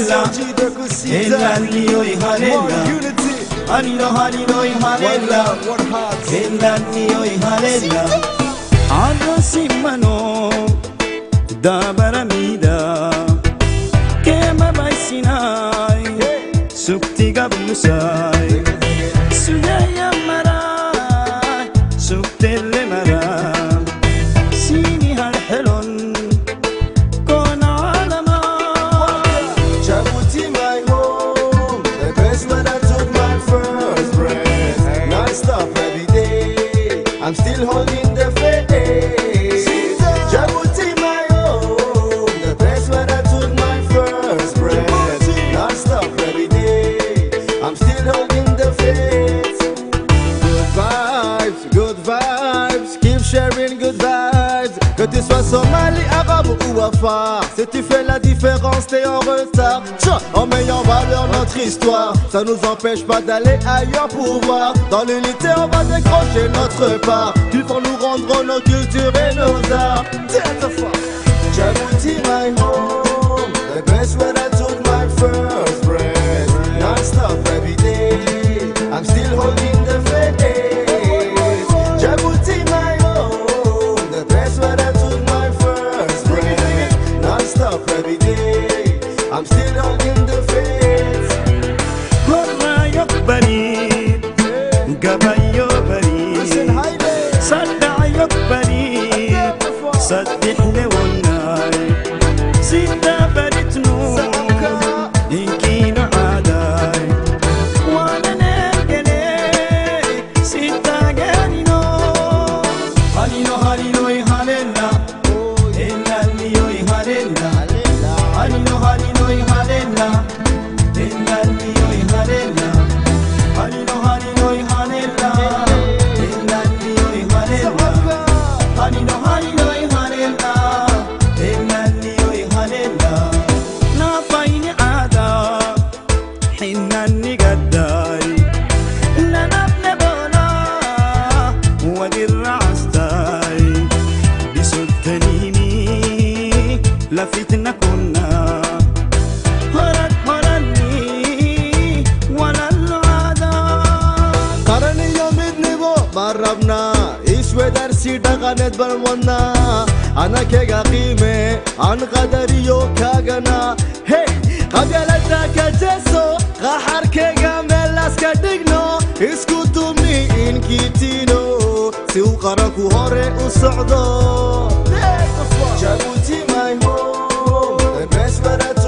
Halella, Ellalio Halella, Halilo Halilo Halella, Ellalio Halella, Ado Simano, Dabaramida, Kema Baisinai, Suktiga Busai, Sudaya Mara, Suktele Mara, Sini Halhelon. I'm still holding the faith. Djibouti, my home, the place where I took my first breath. Non-stop every day, I'm still holding the faith. Good vibes, keep sharing good vibes. Que tu sois Somali, arabe ou afar, si tu fais la différence, t'es en retard. En mettant en valeur notre histoire, ça nous empêche pas d'aller ailleurs pour voir. Dans l'unité, on va décrocher notre part. Ils vont nous rendre nos cultures et nos arts. Djibouti, my home, the place where I took my first breath. Non-stop every day, I'm still holding the faith. Djibouti, my home, the place where I took my first breath. Non-stop every day, I'm still holding the faith. Horra yokbari, gabayo bari, sadda yokbari, saddih lewonnai, sita baritnu, inkino adai, wana nergele, sita ganino, halilo halilo halella, ellalio halella, halilo halilo halella, ellalio halella, halilo halilo halella, ellalio halella, halilo halilo halella, ellalio halella. Na faini ada, hinanni gaddai, la nabne bona, wadir rastai, bisultanini, la fitna kunna. قربنا إيش ودرسي دغنت بالمنا أنا كيغا قيمة عن قدريو كاغنا هي قبلتا كجسو غحر كيغا ملاس كدغنو اسكتومي إن كيتينو سيو قرقو هوري وصعدو Djibouti my home the best where I